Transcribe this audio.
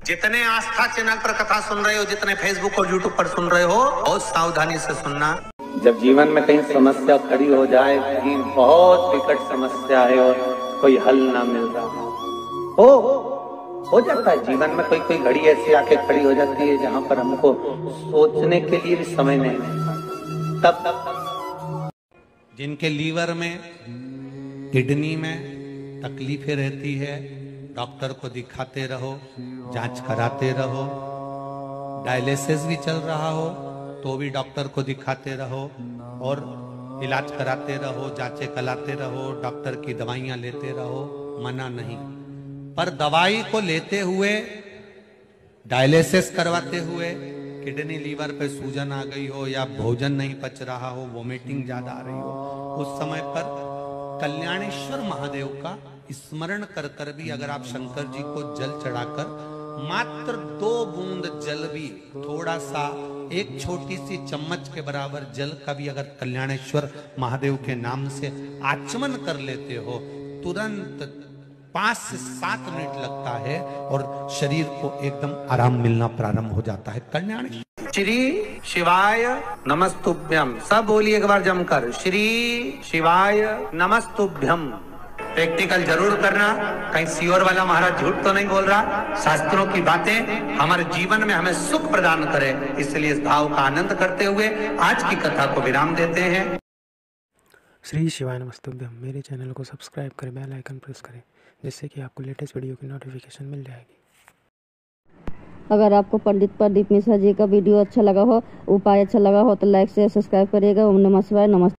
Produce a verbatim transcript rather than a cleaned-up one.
जितने आस्था चैनल पर कथा सुन रहे हो, जितने फेसबुक और यूट्यूब पर सुन रहे हो, बहुत सावधानी से सुनना। जब जीवन में कहीं समस्या खड़ी हो जाए, कहीं बहुत विकट समस्या है और कोई हल ना मिल रहा हो हो जाता है जीवन में, कोई कोई घड़ी ऐसी आके खड़ी हो जाती है जहां पर हमको सोचने के लिए भी समय नहीं मिलता। तब तब जिनके लीवर में, किडनी में तकलीफें रहती है, डॉक्टर को दिखाते रहो, जांच कराते रहो। डायलिसिस भी चल रहा हो तो भी डॉक्टर को दिखाते रहो और इलाज कराते रहो, जांचें कराते रहो, डॉक्टर की दवाइयां लेते रहो, मना नहीं। पर दवाई को लेते हुए, डायलिसिस करवाते हुए किडनी लीवर पे सूजन आ गई हो या भोजन नहीं पच रहा हो, वोमिटिंग ज्यादा आ रही हो, उस समय पर कल्याणेश्वर महादेव का स्मरण कर कर भी अगर आप शंकर जी को जल चढ़ाकर मात्र दो बूंद जल भी, थोड़ा सा, एक छोटी सी चम्मच के बराबर जल का भी अगर कल्याणेश्वर महादेव के नाम से आचमन कर लेते हो, तुरंत पांच से सात मिनट लगता है और शरीर को एकदम आराम मिलना प्रारंभ हो जाता है। कल्याणेश्वर श्री शिवाय नमस्तुभ्यम, सब बोलिए एक बार जमकर, श्री शिवाय नमस्तुभ्यम। प्रैक्टिकल जरूर करना, कहीं सियोर वाला महाराज झूठ तो नहीं बोल रहा। शास्त्रों की बातें हमारे जीवन में हमें सुख प्रदान करे, इसलिए इस भाव का आनंद करते हुए आज की कथा को विराम देते हैं। श्री शिवाय नमस्तुभ्यम। मेरे चैनल को सब्सक्राइब करें, बेल आइकन प्रेस करें, जिससे कि आपको लेटेस्ट वीडियो की नोटिफिकेशन मिल जाएगी। अगर आपको पंडित प्रदीप मिश्रा जी का वीडियो अच्छा लगा हो, उपाय अच्छा लगा हो, तो लाइक से सब्सक्राइब करिएगा। ओम नमः शिवाय। नमस्ते।